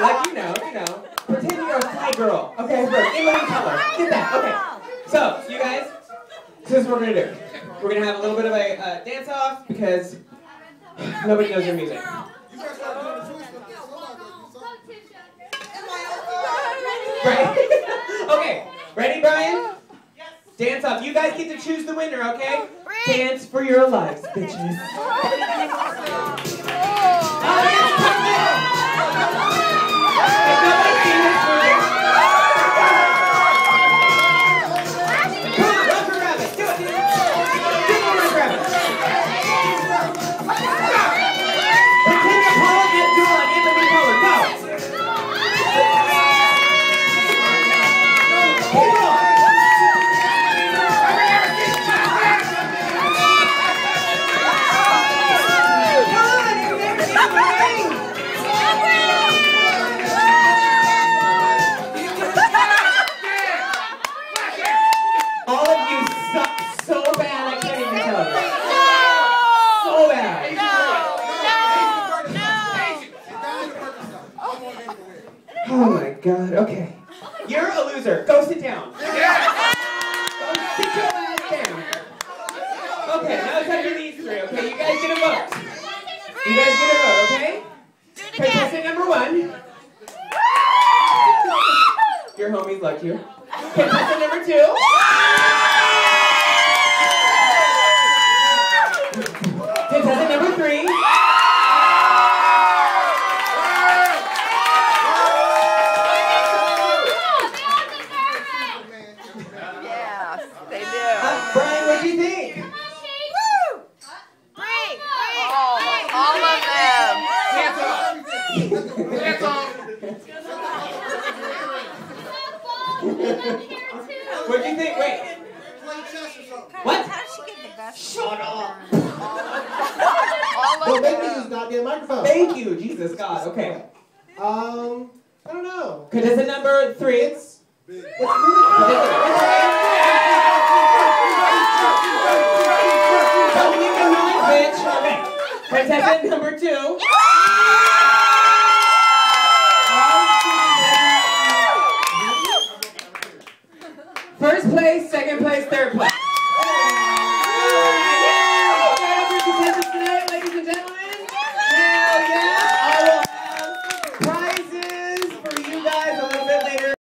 like you know. Pretend you're a fly girl. Okay, first, in living color. Get that, okay. So, you guys, this is what we're gonna do. We're gonna have a little bit of a dance-off because nobody knows your music. Right? Okay, ready, Brian? Yes. Dance off. You guys get to choose the winner, okay? Dance for your lives, bitches. Audience, come in. If nobody's seen this movie, come on, Roger Rabbit. Do it, dude. Do it, Roger Rabbit. Pretend you're Paul Abdul on In Living Color. Go. All of you suck so bad I can't even tell you. So bad. Oh my god, okay. You're a loser. Go sit down. Go sit your ass down. Okay, now it's time for these three, okay? You guys get a vote. You guys get a vote, okay? Contestant number 1. Your homies like you. Contestant number 2. Contestant number 3. Yes, they do. Brian, what do you think? Woo! Bree! All of them. Hands up! Hands up! What do you think? Wait. What? How did she get the best? Shut up. All Well, of make me them. use goddamn microphone. Thank you, Jesus God. Okay. I don't know. Contestant number 3. It's really Don't leave me alone, bitch. Okay. Contestant number 2. First place, second place, third place.